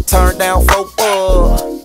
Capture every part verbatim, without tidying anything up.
turn down for what?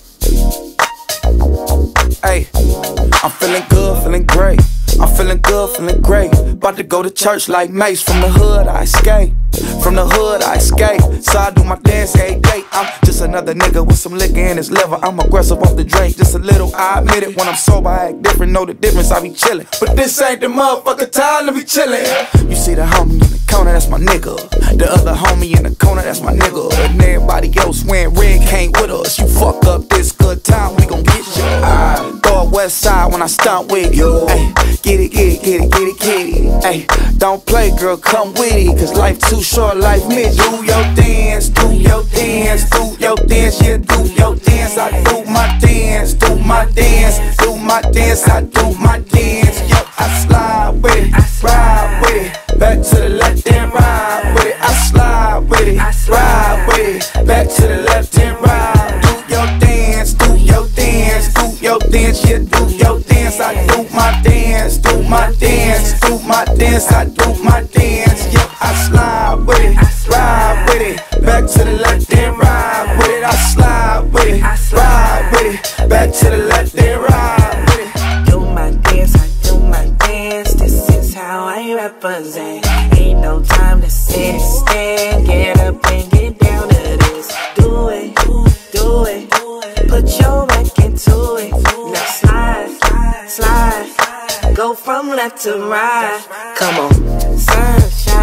Hey, I'm feeling good, feeling great. I'm feeling good, feeling great. About to go to church like Mace. From the hood I escape, from the hood I escape. So I do my dance every day. I'm just another nigga with some liquor in his liver. I'm aggressive off the drink, just a little, I admit it. When I'm sober I act different, know the difference, I be chillin'. But this ain't the motherfucker time to be chillin'. You see the homie in the corner, that's my nigga. The other homie in the corner, that's my nigga. And everybody else wearing red came with us. You fuck up this good time, we gon' get you. I go west side when I stomp with you. Ay, get it, get it, get it, get it, get it. Ay, don't play, girl, come with it. Cause life too short, life mid. Do your dance, do your dance, do your dance, yeah, do your dance. I do my dance, do my dance, do my dance, I do my dance. Yep, I slide with it, ride with it, back to the left and ride with it. I slide with it, ride with it, back to the left and ride. Do your dance, do your dance, do your dance, yeah, do your dance. I do my dance, do my dance, do my dance, I do my dance. Yep, I slide with it, ride with it, back to the left and ride with it. I slide with it, ride with it, back to the left and ride with it. Do my dance, I do my dance. This is how I represent. Ain't no time to sit and stand. Get up and get down to this. Do it, do it, put your back into it. Now slide, slide, go from left to right. Come on, sunshine,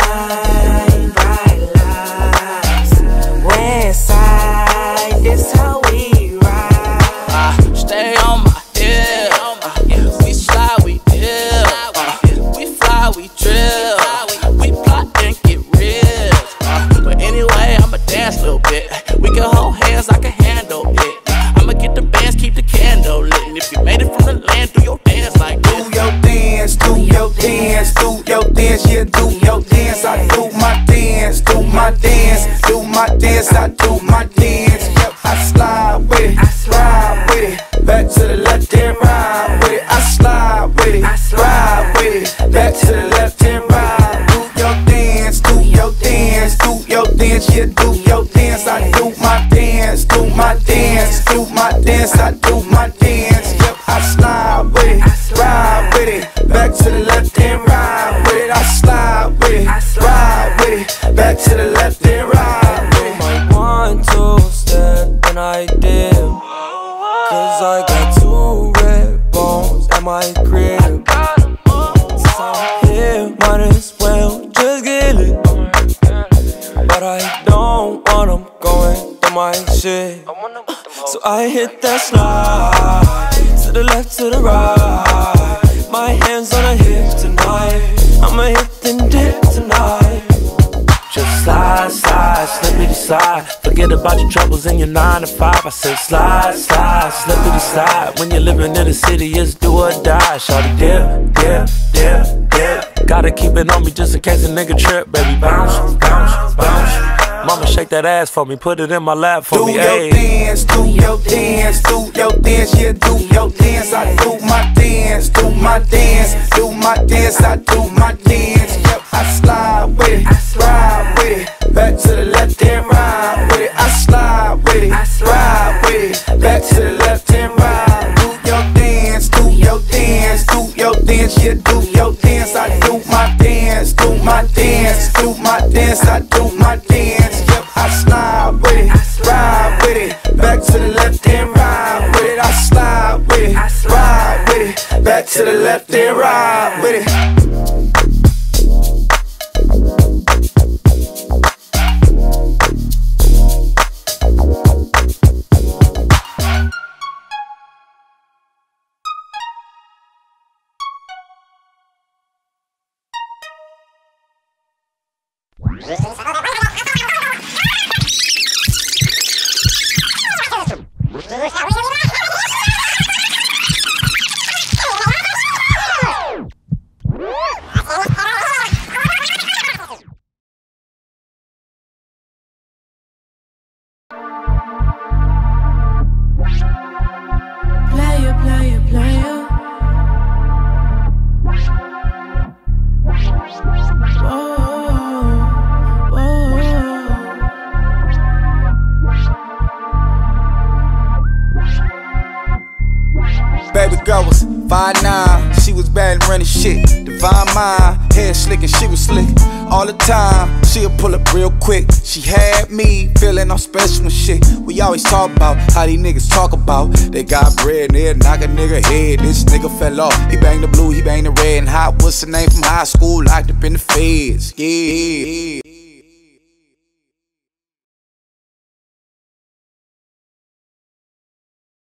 bright lights, west side, this how we ride. Uh, stay on my hip, uh, we slide, we dip, uh, we fly, we drill, we plot and get real. Uh, but anyway, I'ma dance a little bit. We can hold hands, I can handle it. I'ma get the bands, keep the candle lit. And if you made it from the land, do your dance like this. Do your dance, do your dance, do your dance, yeah, do your dance. I do my dance, do my dance, do my dance, I do my dance. Yep, I slide with it, ride with it, back to the left and ride with it. I slide with it, ride with it, back to the left and ride. Do your dance, do your dance, do your dance, yeah, do your dance. I do my dance, do my dance, do my dance, I do my dance. Yep, I slide with it, ride with it, back to the left and ride with it. I slide with it, ride with it, back to the left and ride with it. My one, two step and I dip, cause I got two red bones at my crib. So I'm here, might as well just get it. But I don't want them going through my shit. So I hit that slide, to the left, to the right. My hands on the hip tonight, I'ma hit the dip tonight. Just slide, slide, slippity slide. Forget about your troubles and your nine to five. I said slide, slide, slippity slide. When you're living in the city, it's do or die. Shawty dip, dip, dip, dip. Gotta keep it on me just in case a nigga trip. Baby bounce, bounce, bounce. Mama shake that ass for me, put it in my lap for do me. Do your ayy. dance, do your dance, do your dance, yeah, do your dance. I do my dance, do my dance, do my dance, I do my dance. Yep, I slide with it, ride with it, back to the left and ride with it. I slide with it, ride with it, back to the left and ride. Do your dance, do your dance, do your dance, yeah, do your dance. I do my dance, do my dance, do my dance, I do my dance. Yep, I slide with it, ride with it, back to the left and ride with it. I slide with it, ride with it, back to the left and ride with it. This is running shit. Divine mind, hair slick and she was slick all the time. She'll pull up real quick. She had me feeling all special and shit. We always talk about how these niggas talk about they got bread and they'll knock a nigga head. This nigga fell off. He banged the blue, he banged the red. And hot, what's the name from high school? Locked up in the feds. Yeah.